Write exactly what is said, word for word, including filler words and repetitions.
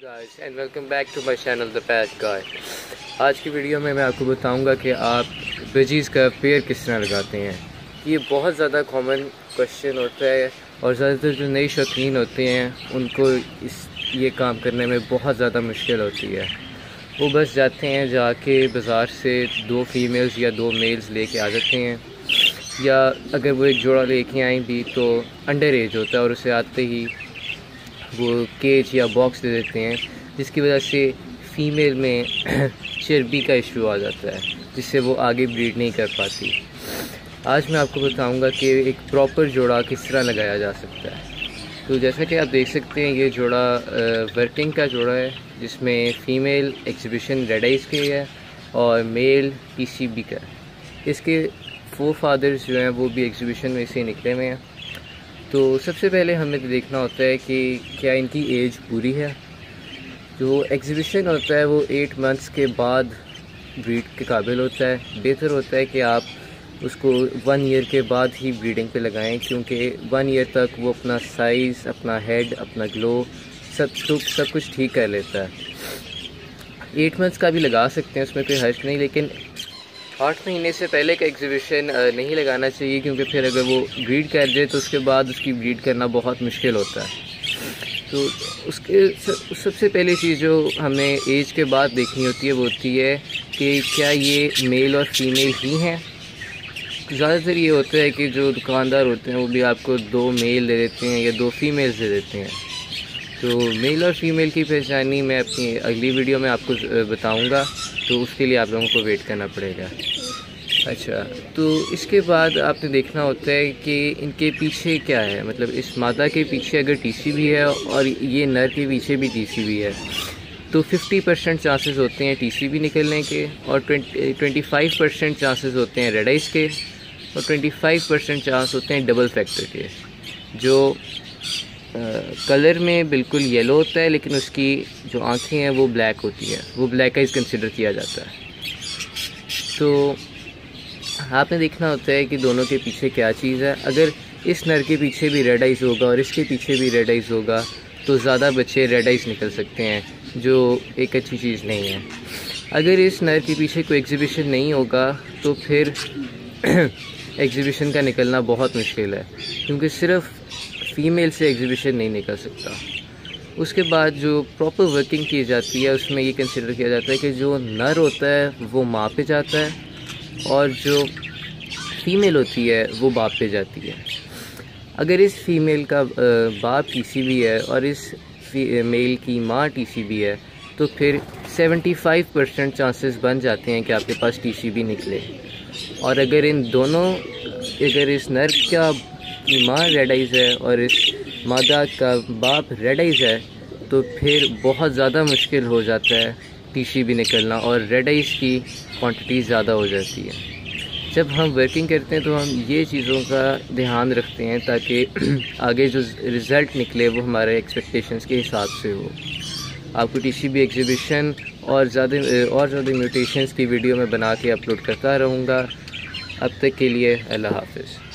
guys and welcome back to my channel The Pet Guy। आज की video में मैं आपको बताऊंगा कि आप बगीज़ का पेयर किस तरह लगाते हैं। ये बहुत ज़्यादा कॉमन क्वेश्चन होता है और ज़्यादातर जो नई शौकीन होते हैं उनको इस ये काम करने में बहुत ज़्यादा मुश्किल होती है। वो बस जाते हैं, जाके बाज़ार से दो फीमेल्स या दो मेल्स लेके आ जाते हैं, या अगर वो एक जोड़ा लेके आएँ भी तो अंडर एज होता है और उसे आते ही वो केज या बॉक्स दे देते हैं, जिसकी वजह से फ़ीमेल में चर्बी का इशू आ जाता है, जिससे वो आगे ब्रीड नहीं कर पाती। आज मैं आपको बताऊंगा कि एक प्रॉपर जोड़ा किस तरह लगाया जा सकता है। तो जैसा कि आप देख सकते हैं, ये जोड़ा वर्किंग का जोड़ा है, जिसमें फ़ीमेल एग्जिबिशन रेड आइज़ की है और मेल पीसीबी का। इसके फोर फादर्स जो हैं वो भी एग्जिबिशन में से निकले हुए हैं। तो सबसे पहले हमें तो देखना होता है कि क्या इनकी एज पूरी है। जो एग्जिबिशन होता है वो एट मंथ्स के बाद ब्रीड के काबिल होता है। बेहतर होता है कि आप उसको वन ईयर के बाद ही ब्रीडिंग पे लगाएं, क्योंकि वन ईयर तक वो अपना साइज़, अपना हेड, अपना ग्लो सब सब सब कुछ ठीक कर लेता है। एट मंथ्स का भी लगा सकते हैं, उसमें कोई हर्ज नहीं, लेकिन आठ महीने से पहले का एग्जिबिशन नहीं लगाना चाहिए, क्योंकि फिर अगर वो ब्रीड कर दे तो उसके बाद उसकी ब्रीड करना बहुत मुश्किल होता है। तो उसके सबसे पहली चीज़ जो हमें एज के बाद देखनी होती है वो होती है कि क्या ये मेल और फीमेल ही हैं। ज़्यादातर ये होता है कि जो दुकानदार होते हैं वो भी आपको दो मेल दे देते हैं या दो फीमेल्स दे देते हैं। तो मेल और फीमेल की पहचानी मैं अपनी अगली वीडियो में आपको बताऊंगा, तो उसके लिए आप लोगों को वेट करना पड़ेगा। अच्छा, तो इसके बाद आपने देखना होता है कि इनके पीछे क्या है, मतलब इस मादा के पीछे अगर टीसीबी है और ये नर के पीछे भी टीसीबी है, तो फिफ्टी परसेंट चांसेस होते हैं टीसीबी निकलने के, और ट्वेंटी फाइव परसेंट चांसेस होते हैं रेड आइज़ के, और ट्वेंटी फाइव परसेंट चांस होते हैं डबल फैक्टर के। जो कलर uh, में बिल्कुल येलो होता है, लेकिन उसकी जो आँखें हैं वो ब्लैक होती हैं, वो ब्लैक आइज़ कंसिडर किया जाता है। तो आपने देखना होता है कि दोनों के पीछे क्या चीज़ है। अगर इस नर के पीछे भी रेड आइज़ होगा और इसके पीछे भी रेड आइज़ होगा तो ज़्यादा बच्चे रेड आइज़ निकल सकते हैं, जो एक अच्छी चीज़ नहीं है। अगर इस नर के पीछे कोई एग्जिबिशन नहीं होगा तो फिर एग्जिबिशन का निकलना बहुत मुश्किल है, क्योंकि सिर्फ फ़ीमेल से एग्जिबिशन नहीं निकल सकता। उसके बाद जो प्रॉपर वर्किंग की जाती है उसमें ये कंसिडर किया जाता है कि जो नर होता है वो माँ पे जाता है और जो फीमेल होती है वो बाप पे जाती है। अगर इस फीमेल का बाप टीसीबी है और इस मेल की माँ टीसीबी है, तो फिर पचहत्तर परसेंट चांसेस बन जाते हैं कि आपके पास टीसीबी निकले। और अगर इन दोनों, अगर इस नर का की माँ रेड आइज़ है और इस मादा का बाप रेड आइज़ है, तो फिर बहुत ज़्यादा मुश्किल हो जाता है टीसीबी निकलना और रेड आइज़ की क्वांटिटी ज़्यादा हो जाती है। जब हम वर्किंग करते हैं तो हम ये चीज़ों का ध्यान रखते हैं ताकि आगे जो रिज़ल्ट निकले वो हमारे एक्सपेक्टेशंस के हिसाब से हो। आपको टीसीबी एग्जिबिशन और ज़्यादा और ज़्यादा म्यूटेशंस की वीडियो में बना के अपलोड करता रहूँगा। अब तक के लिए अल्लाह हाफ़िज़।